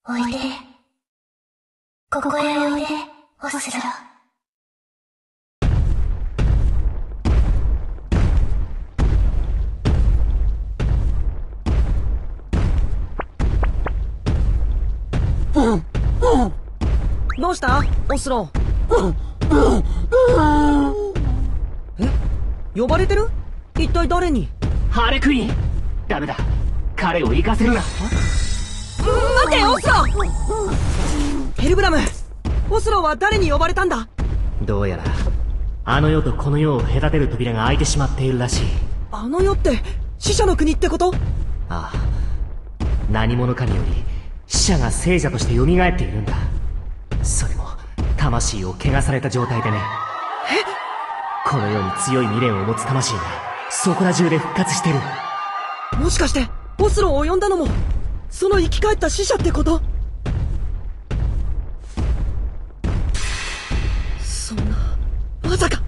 おいで。ここへおいで、オスロ。 どうしたオスロ？え？呼ばれてる？一体誰に？ ハーレクイーン。ダメだ、彼を行かせるな。 待てオスロ！ヘルブラム、オスロは誰に呼ばれたんだ？ どうやらあの世とこの世を隔てる扉が開いてしまっているらしい。 あの世って死者の国ってこと？ ああ、何者かにより死者が聖者として蘇っているんだ。それも魂を汚された状態でね。この世に強い未練を持つ魂がそこら中で復活してる。 もしかしてオスロを呼んだのもその生き返った死者ってこと？そんな、まさか。